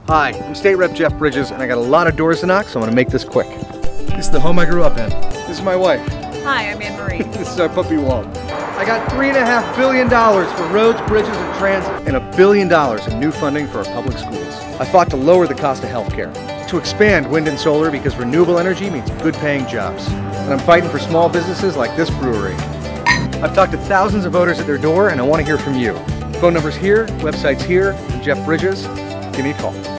Hi, I'm State Rep Jeff Bridges, and I got a lot of doors to knock, so I'm going to make this quick. This is the home I grew up in. This is my wife. Hi, I'm AnnMarie. This is our puppy Walt. I got $3.5 billion for roads, bridges, and transit, and $1 billion in new funding for our public schools. I fought to lower the cost of healthcare, to expand wind and solar because renewable energy means good-paying jobs. And I'm fighting for small businesses like this brewery. I've talked to thousands of voters at their door, and I want to hear from you. Phone number's here, website's here. I'm Jeff Bridges. Give me a call.